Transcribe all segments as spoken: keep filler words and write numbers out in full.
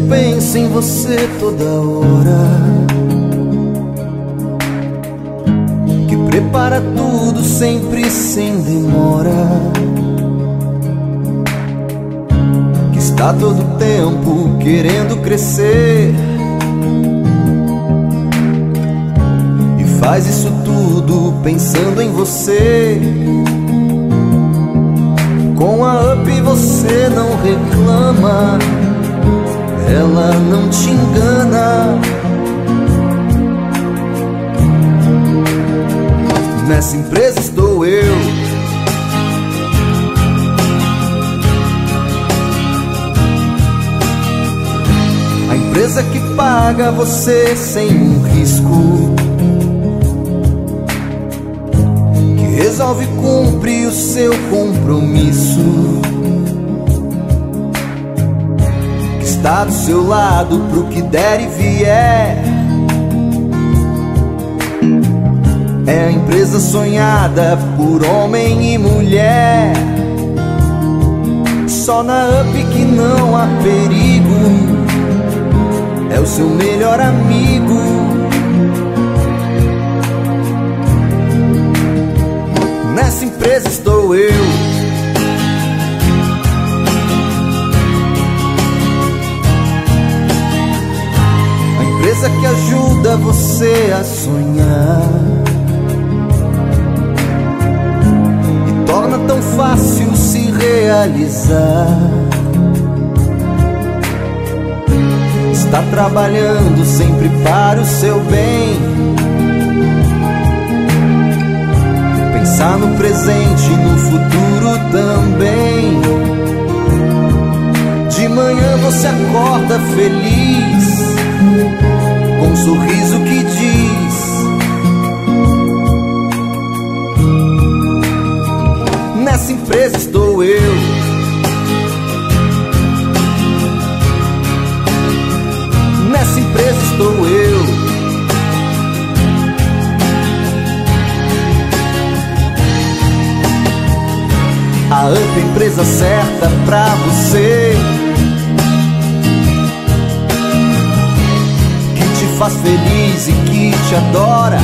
penso em você toda hora, que prepara tudo sempre sem demora, que está todo tempo querendo crescer e faz isso tudo pensando em você. Com a Up você não reclama, ela não te engana. Nessa empresa estou eu, a empresa que paga você sem um risco, que resolve cumprir o seu compromisso, que está do seu lado pro que der e vier. É a empresa sonhada por homem e mulher. Só na Up que não há perigo, é o seu melhor amigo. Nessa empresa estou eu, a empresa que ajuda você a sonhar e torna tão fácil se realizar. Está trabalhando sempre para o seu bem, pensar no presente e no futuro também. De manhã você acorda feliz, com um sorriso que diz: nessa empresa estou eu. Nessa empresa estou eu. A Up é a empresa certa pra você, que te faz feliz e que te adora.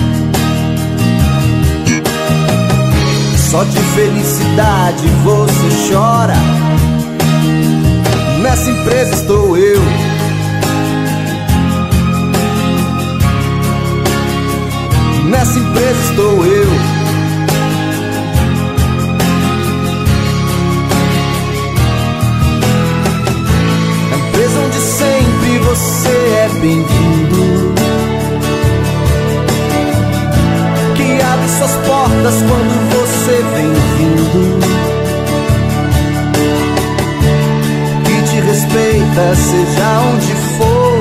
Só de felicidade você chora. Nessa empresa estou eu. Nessa empresa estou eu. A empresa onde sempre você é bem-vindo, que abre suas portas quando você vem vindo, que te respeita seja onde for,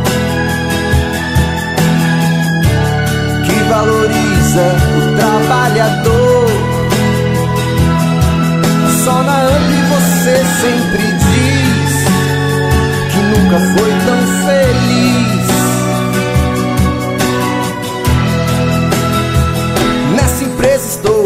valoriza o trabalhador. Só na Up você sempre diz que nunca foi tão feliz. Nessa empresa estou